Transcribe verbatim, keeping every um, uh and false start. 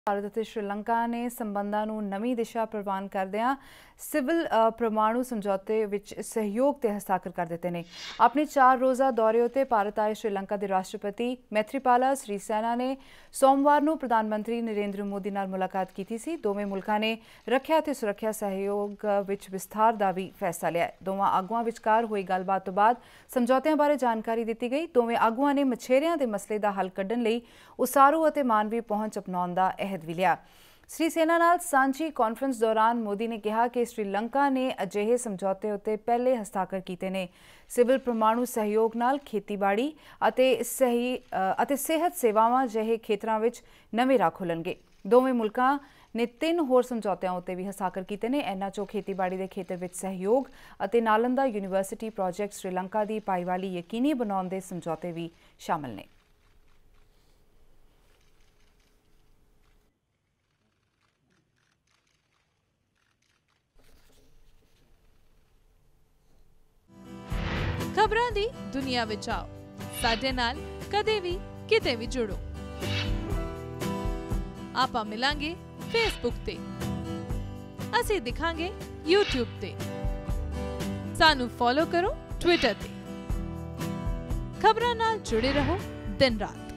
ਭਾਰਤ ਅਤੇ ਸ਼੍ਰੀਲੰਕਾ ਨੇ ਸੰਬੰਧਾਂ ਨੂੰ ਨਵੀਂ ਦਿਸ਼ਾ ਪ੍ਰਵਾਨ ਕਰਦਿਆਂ ਸਿਵਲ ਪ੍ਰਮਾਣੂ ਸਮਝੌਤੇ ਵਿੱਚ ਸਹਿਯੋਗ ਤੇ ਹਸਤਾਖਰ ਕਰ ਦਿੱਤੇ ਨੇ। ਆਪਣੇ ਚਾਰ ਰੋਜ਼ਾ ਦੌਰੇ ਉੱਤੇ ਭਾਰਤ ਆਏ ਸ਼੍ਰੀਲੰਕਾ ਦੇ ਰਾਸ਼ਟਰਪਤੀ ਮੈਥਰੀਪਾਲਾ ਸਿਰੀਸੇਨਾ ਨੇ ਸੋਮਵਾਰ ਨੂੰ ਪ੍ਰਧਾਨ ਮੰਤਰੀ ਨਰਿੰਦਰ ਮੋਦੀ ਨਾਲ ਮੁਲਾਕਾਤ ਕੀਤੀ ਸੀ। ਦੋਵੇਂ ਮੁਲਕਾਂ ਨੇ ਰੱਖਿਆ ਅਤੇ ਸੁਰੱਖਿਆ ਸਹਿਯੋਗ ਵਿੱਚ ਵਿਸਥਾਰ ਦਾ ਵੀ ਫੈਸਲਾ ਲਿਆ। ਦੋਵਾਂ ਆਗੂਆਂ ਵਿਚਕਾਰ ਹੋਈ ਗੱਲਬਾਤ ਤੋਂ ਬਾਅਦ ਸਮਝੌਤਿਆਂ ਬਾਰੇ ਜਾਣਕਾਰੀ ਦਿੱਤੀ ਗਈ। ਦੋਵੇਂ ਆਗੂਆਂ ਨੇ ਮਛੇਰਿਆਂ ਦੇ ਮਸਲੇ ਦਾ ਹੱਲ ਕੱਢਣ ਲਈ ਉਸਾਰੂ ਅਤੇ ਮਾਨਵੀ ਪਹੁੰਚ ਅਪਣਾਉਣ ਦਾ ਅਹਿਦ ਵੀ ਲਿਆ। ਸਿਰੀਸੇਨਾ ਨਾਲ ਸਾਂਝੀ ਕਾਨਫਰੰਸ ਦੌਰਾਨ ਮੋਦੀ ਨੇ ਕਿਹਾ ਕਿ ਸ਼੍ਰੀਲੰਕਾ ਨੇ ਅਜਿਹੇ ਸਮਝੌਤੇ ਉੱਤੇ ਪਹਿਲੇ ਹਸਤਾਖਰ ਕੀਤੇ ਨੇ। ਸਿਵਲ ਪ੍ਰਮਾਣੂ ਸਹਿਯੋਗ ਨਾਲ ਖੇਤੀਬਾੜੀ ਅਤੇ ਸਹੀ ਅਤੇ ਸਿਹਤ ਸੇਵਾਵਾਂ ਜਿਹੇ ਖੇਤਰਾਂ ਵਿੱਚ ਨਵੇਂ ਰਾਹ ਖੁੱਲ੍ਹਣਗੇ। ਦੋਵੇਂ ਮੁਲਕਾਂ ਨੇ ਤਿੰਨ ਹੋਰ ਸਮਝੌਤਿਆਂ ਉੱਤੇ ਵੀ ਹਸਤਾਖਰ ਕੀਤੇ ਨੇ। ਇਨ੍ਹਾਂ 'ਚੋਂ ਖੇਤੀਬਾੜੀ ਦੇ ਖੇਤਰ ਵਿੱਚ ਸਹਿਯੋਗ ਅਤੇ ਨਾਲੰਦਾ ਯੂਨੀਵਰਸਿਟੀ ਪ੍ਰੋਜੈਕਟ ਸ਼੍ਰੀਲੰਕਾ ਦੀ ਭਾਈਵਾਲੀ ਯਕੀਨੀ ਬਣਾਉਣ ਦੇ ਸਮਝੌਤੇ ਵੀ ਸ਼ਾਮਲ ਨੇ। खबरां दी दुनिया विच आओ, साडे नाल कदे भी किते भी जुड़ो। आपां मिलांगे फेसबुक ते, असीं दिखांगे यूट्यूब ते, सानू फॉलो करो ट्विटर ते। खबरां नाल जुड़े रहो दिन रात।